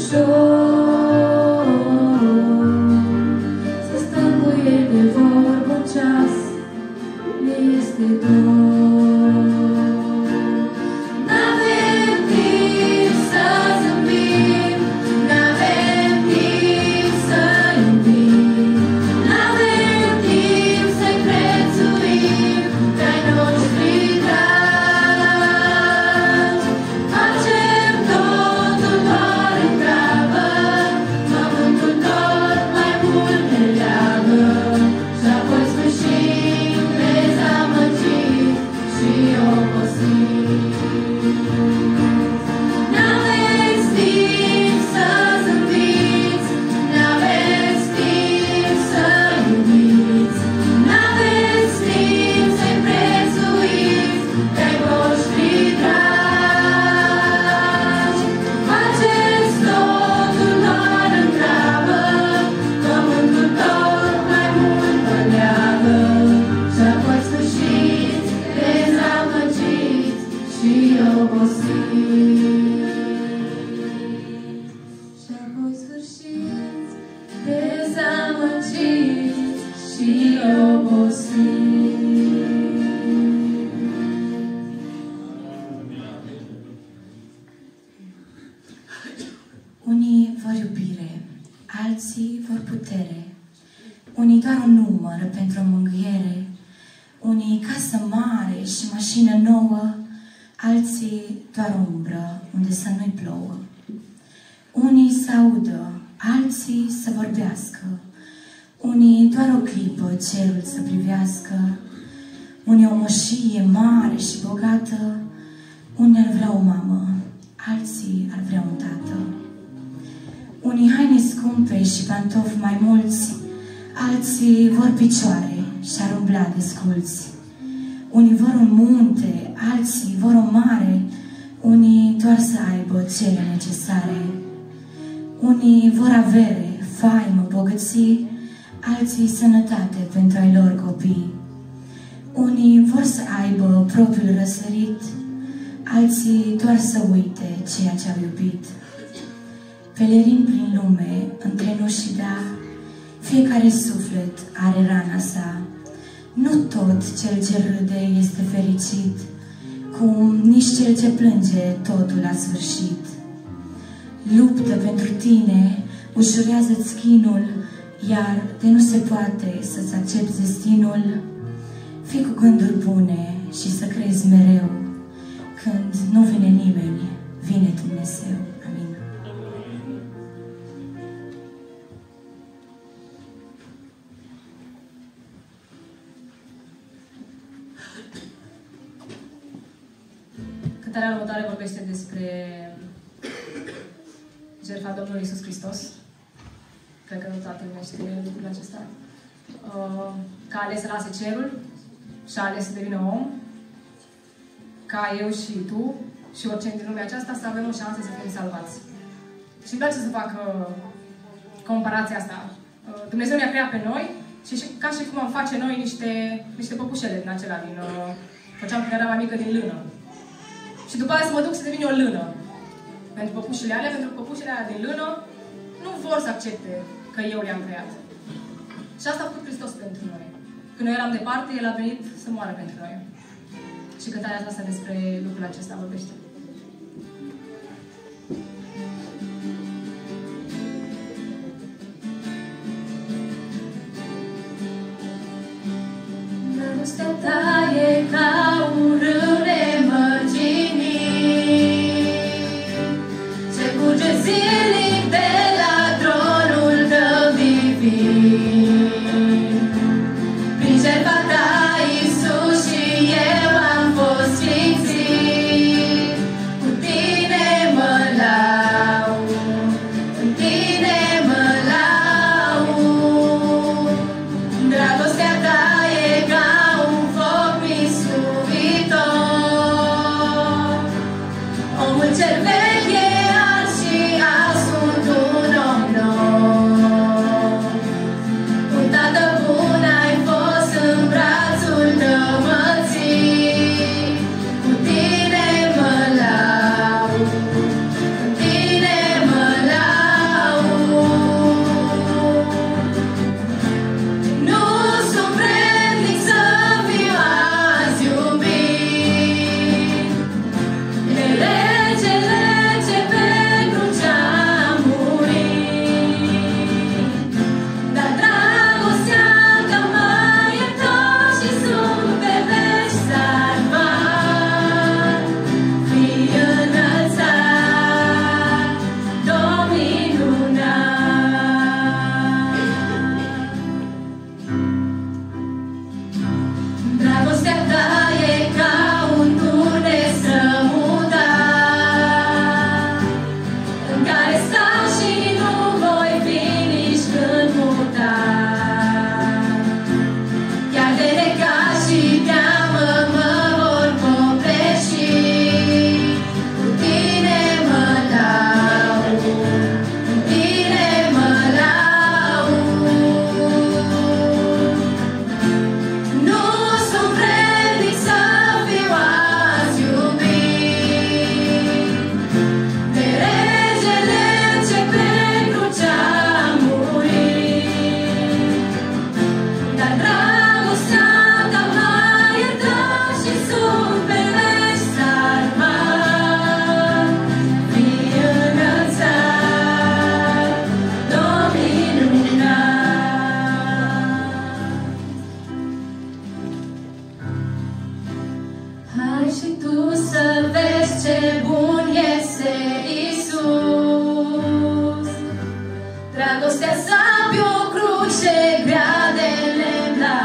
ușor să stăm cu el de vorbă un ceas, ne este dor. N-avem timp să zâmbim, n-avem timp să iubim, n-avem timp să-i prețuim pe-ai noștri dragi. Facem totul doar în grabă, pământul tot mai mult ne leagă, și apoi sfârșim dezamăgit și obosit. N-aveți timp să zâmbiți, n-aveți timp să iubiți, n-aveți timp să-i prețuiți pe-ai voștri dragi. Faceți totul doar în grabă, pământul tot mai mult vă leagă, și apoi sfârșiți dezamăgiți și obosiți. Și apoi sfârșiți dezamăgiți și obosiți. Unii vor iubire, alții vor putere, unii doar un număr pentru o mângâiere, unii casă mare și mașină nouă, alții doar umbră unde să nu-i plouă. Unii să audă, alții să vorbească, unii doar o clipă cerul să privească, unii o moșie mare și bogată, unii ar vrea o mamă, alții ar vrea un tată. Unii haine scumpe și pantofi mai mulți, alții vor picioare și ar umbla desculți. Unii vor un munte, alții vor o mare, unii doar să aibă cele necesare. Unii vor avere, faimă, bogății, alții sănătate pentru ai lor copii. Unii vor să aibă propriul răsărit, alții doar să uite ceea ce au iubit. Pelerin prin lume, între nu și da, fiecare suflet are rana sa. Nu tot cel ce râde este fericit, cum nici cel ce plânge totul a sfârșit. Luptă pentru tine, ușurează-ți chinul, iar de nu se poate să-ți accepti destinul. Fii cu gânduri bune și să crezi mereu, când nu vine nimeni, vine Dumnezeu. Amin. Cântarea următoare vorbește despre jertfa Domnului Iisus Hristos. Cred că nu toată lumea știe lucrul acesta. Că a ales să lase cerul și a ales să devină om, ca eu și tu și oricine din lumea aceasta să avem o șansă să fim salvați. Și îmi place să fac comparația asta. Dumnezeu ne-a creat pe noi și ca și cum am face noi niște păpușele din acelea, făceam când eram mai mică din lână. Și după aceea să mă duc să devin o lână pentru păpușile alea, pentru că păpușile alea din lână nu vor să accepte că eu le-am creat. Și asta a făcut Hristos pentru noi. Când noi eram departe, El a venit să moară pentru noi. Și cântarea asta despre lucrul acesta vorbește. Dragostea ta e ca un râu nemărginit, ce curge zilnic de la tronul tău divin. Prin jertfa ta, Iisus, și eu am fost sfințit. Cu tine mă laud, în tine mă laud. Dragostea ta e ca un foc care stau și nu voi fi nici când mutat. Chiar de necaz și teamă mă vor copleși, cu tine mă laud, cu tine mă laud. Nu sunt vrednic să fiu azi iubit de regele ce pe cruce a murit, dar dragostea ta m-a iertat și sunt pe veci salvat. Fii înălțat, dominunat. Hai și tu să vezi ce bun este Iisus. Dragostea sa pe o cruce grea de lemn l-a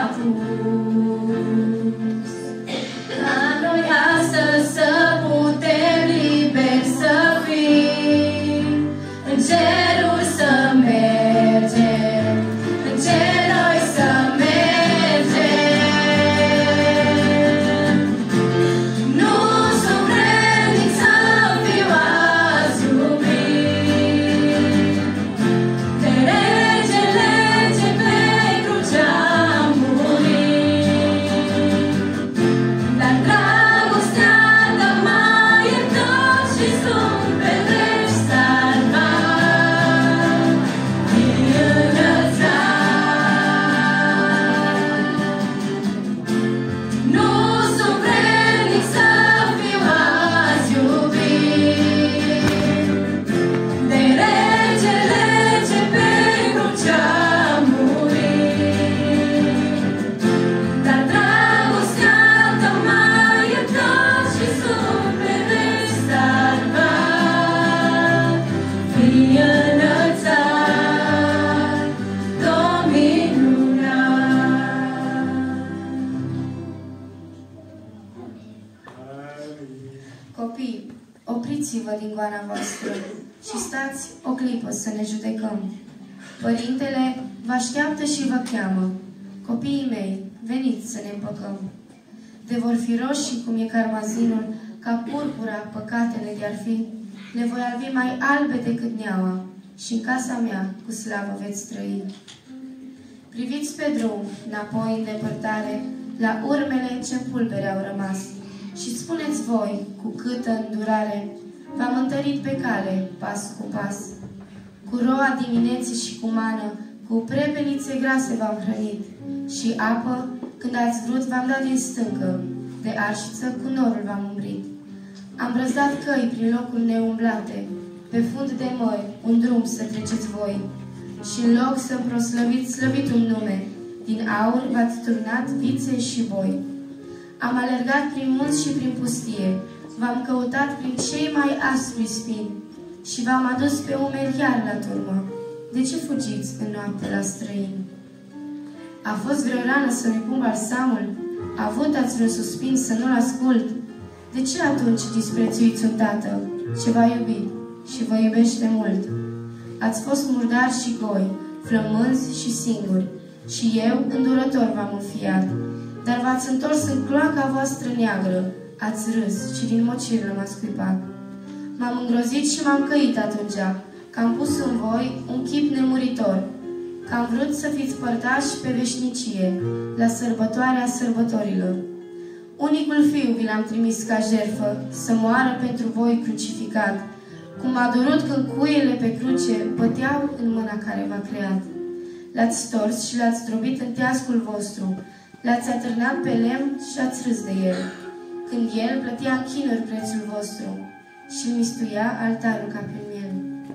pus. Ca noi astăzi să putem liberi să fim, în ceruri să mergem, în cer noi să mergem. Nu sunt vrednic să fiu azi iubit de regele ce pe cruce a murit, dar dragostea ta m-a iertat și sunt pe veci salvat. Fii înălțat. Nu sunt vrednic să fiu azi iubit de regele ce pe cruce a murit, dar dragostea ta m-a iertat și sunt pe veci salvat. Fii înălțat, dominunat. Copii, opriți-vă din goana voastră și stați o clipă să ne judecăm. Părintele vă așteaptă și vă cheamă. Copiii mei, veniți să ne împăcăm. De vor fi roșii cum e carmazinul, ca purpura păcatele de-ar fi, le voi albi mai albe decât neaua și în casa mea cu slavă veți trăi. Priviți pe drum, înapoi în depărtare, la urmele ce pulbere au rămas și spuneți voi cu câtă îndurare v-am întărit pe cale, pas cu pas. Cu roa dimineții și cu mană, cu prepelițe grase v-am hrănit și apă, când ați vrut, v-am dat din stâncă, de arșiță cu norul v-am umbrit. Am brăzdat căi prin locuri neumblate, pe fund de mări un drum să treceți voi și în loc să proslăviți slăvitul nume, din aur v-ați turnat vițe și boi. Am alergat prin munți și prin pustie, v-am căutat prin cei mai aspri spini și v-am adus pe umeri iar la turmă. De ce fugiți în noapte la străini? A fost vreo rană să-mi pun balsamul? Avut ați vreun suspin să nu-l ascult? De ce atunci disprețuiți un tată ce v-a iubit și vă iubește mult? Ați fost murdari și goi, flămânzi și singuri, și eu îndurător v-am înfiat. Dar v-ați întors în cloaca voastră neagră, ați râs și din mocirlă m-ați scuipat. M-am îngrozit și m-am căit atunci, că am pus în voi un chip nemuritor, că am vrut să fiți părtași pe veșnicie, la sărbătoarea sărbătorilor. Unicul fiu vi l-am trimis ca jertfă, să moară pentru voi crucificat, cum m-a durut când cuiele pe cruce băteau în mâna care v-a creat. L-ați stors și l-ați zdrobit în teascul vostru, l-ați atârnat pe lemn și ați râs de el, când el plătea în chinuri prețul vostru și mistuia altarul ca pe miel.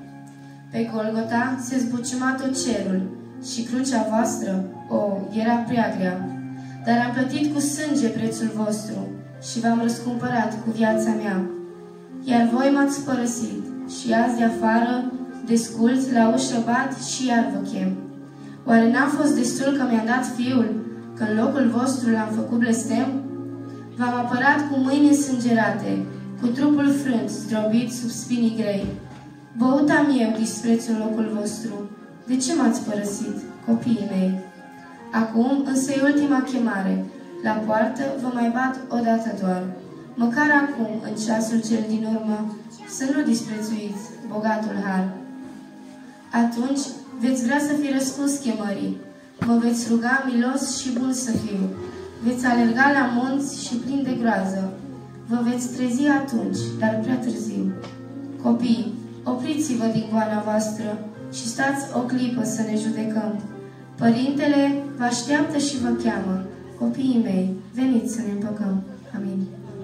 Pe Golgota se zbuciuma tot cerul și crucea voastră, era prea grea, dar am plătit cu sânge prețul vostru și v-am răscumpărat cu viața mea. Iar voi m-ați părăsit și azi de afară, desculți, la ușă bat și iar vă chem. Oare n-a fost destul că mi-am dat Fiul, că în locul vostru l-am făcut blestem? V-am apărat cu mâini însângerate, cu trupul frânt, zdrobit sub spinii grei. Băut am eu disprețul în locul vostru. De ce m-ați părăsit, copiii mei? Acum însă e ultima chemare. La poartă vă mai bat odată doar. Măcar acum, în ceasul cel din urmă, să nu disprețuiți bogatul har. Atunci veți vrea să fi răspuns chemării. Mă veți ruga milos și bun să fiu. Veți alerga la munți și plin de groază. Vă veți trezi atunci, dar prea târziu. Copii, opriți-vă din goana voastră și stați o clipă să ne judecăm. Părintele vă așteaptă și vă cheamă. Copiii mei, veniți să ne împăcăm. Amin.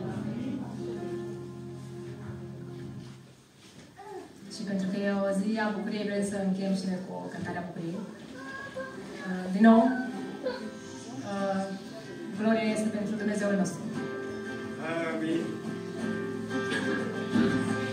Și pentru că e o zi a bucuriei, vrem să încheiem și noi cu cântarea bucuriei. Din nou, gloria este pentru Dumnezeul nostru. Amin.